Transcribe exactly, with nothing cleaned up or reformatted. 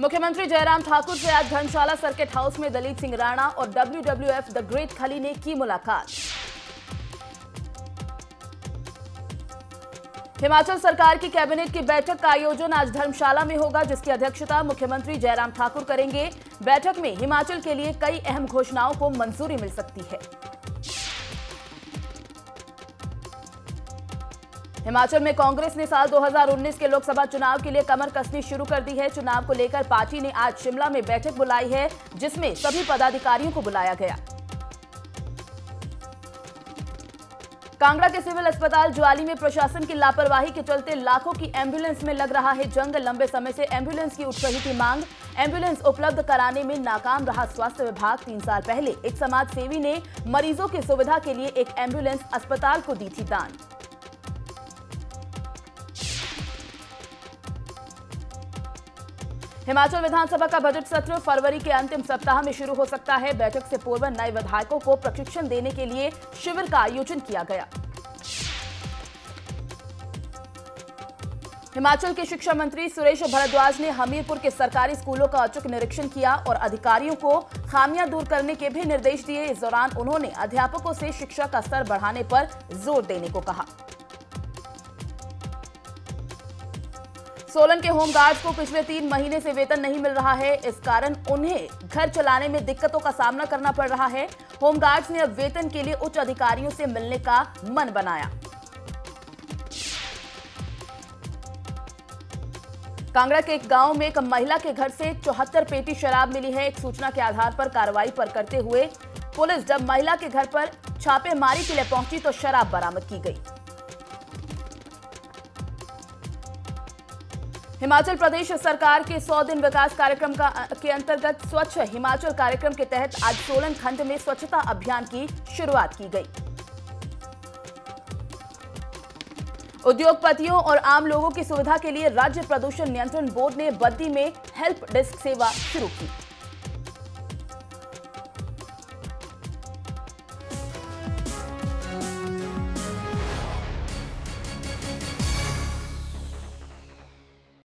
मुख्यमंत्री जयराम ठाकुर से आज धर्मशाला सर्किट हाउस में दलीप सिंह राणा और W W F the great Khali ने की मुलाकात। हिमाचल सरकार की कैबिनेट की बैठक का आयोजन आज धर्मशाला में होगा, जिसकी अध्यक्षता मुख्यमंत्री जयराम ठाकुर करेंगे। बैठक में हिमाचल के लिए कई अहम घोषणाओं को मंजूरी मिल सकती है। हिमाचल में कांग्रेस ने साल दो हज़ार उन्नीस के लोकसभा चुनाव के लिए कमर कसनी शुरू कर दी है। चुनाव को लेकर पार्टी ने आज शिमला में बैठक बुलाई है, जिसमें सभी पदाधिकारियों को बुलाया गया। कांगड़ा के सिविल अस्पताल ज्वाली में प्रशासन की लापरवाही के चलते लाखों की एम्बुलेंस में लग रहा है जंग। लंबे समय से एम्बुलेंस की उठ रही थी मांग। एम्बुलेंस उपलब्ध कराने में नाकाम रहा स्वास्थ्य विभाग। तीन साल पहले एक समाज सेवी ने मरीजों की सुविधा के लिए एक एम्बुलेंस अस्पताल को दी थी दान। हिमाचल विधानसभा का बजट सत्र फरवरी के अंतिम सप्ताह में शुरू हो सकता है। बैठक से पूर्व नए विधायकों को प्रशिक्षण देने के लिए शिविर का आयोजन किया गया। हिमाचल के शिक्षा मंत्री सुरेश भारद्वाज ने हमीरपुर के सरकारी स्कूलों का औचक निरीक्षण किया और अधिकारियों को खामियां दूर करने के भी निर्देश दिए। इस दौरान उन्होंने अध्यापकों से शिक्षा का स्तर बढ़ाने पर जोर देने को कहा। सोलन के होमगार्ड्स को पिछले तीन महीने से वेतन नहीं मिल रहा है। इस कारण उन्हें घर चलाने में दिक्कतों का सामना करना पड़ रहा है। होमगार्ड्स ने अब वेतन के लिए उच्च अधिकारियों से मिलने का मन बनाया। कांगड़ा के एक गांव में एक महिला के घर से चौहत्तर पेटी शराब मिली है। एक सूचना के आधार पर कार्रवाई पर करते हुए पुलिस जब महिला के घर पर छापेमारी के लिए पहुंची तो शराब बरामद की गई। हिमाचल प्रदेश सरकार के सौ दिन विकास कार्यक्रम का के अंतर्गत स्वच्छ हिमाचल कार्यक्रम के तहत आज सोलन खंड में स्वच्छता अभियान की शुरुआत की गई। उद्योगपतियों और आम लोगों की सुविधा के लिए राज्य प्रदूषण नियंत्रण बोर्ड ने बद्दी में हेल्प डेस्क सेवा शुरू की।